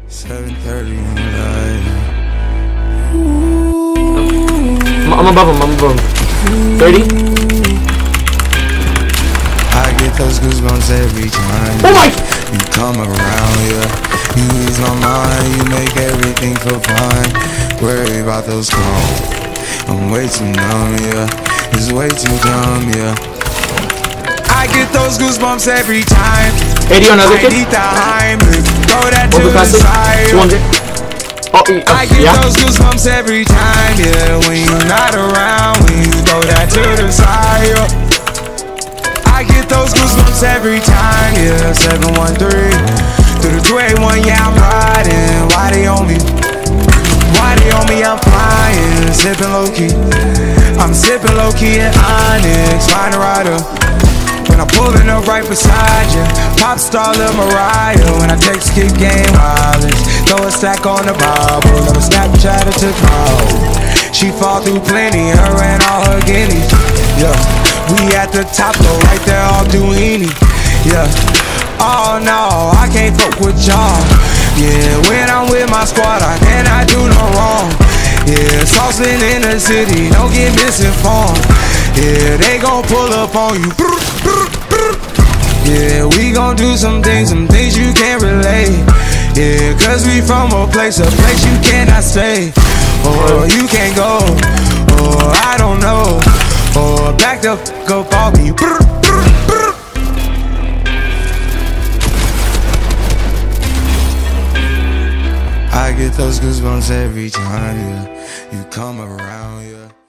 7:30 in the night. I'm above him, I'm above him. 30? I get those goosebumps every time Oh my! you come around, yeah. You ease my mind, you make everything feel fine. Worry about those calls, I'm way too numb, yeah. It's way too dumb, yeah. I get those goosebumps every time. 80 on other I kid? need the Heimlich, throw that to the Overpass it. side. 200. Oh, I get yeah. those goosebumps every time, yeah. When you're not around, when you throw that to the side, yeah. I get those goosebumps every time, yeah. 713 through the 281, yeah, I'm riding. Why they on me? Why they on me? I'm flying, sipping low key. I'm sipping low key at Onyx, find a rider. When I'm pulling up right beside you, pop star Lil Mariah. When I text kick game wireless, throw a stack on the Bible. Never Snapchat or took my hoe. She fall through plenty, her and all her guineas. Yeah, we at the top though, right there off Duini. Yeah, oh no, I can't fuck with y'all. Yeah, when I'm with my squad, I cannot do no wrong. Yeah, saucing in the city, don't get misinformed. Yeah, they gon' pull up on you. Yeah, we gon' do some things you can't relate. Yeah, cause we from a place you cannot stay. Or you can't go, or I don't know. Or back the f*** up off me. I get those goosebumps every time, yeah. You come around, yeah.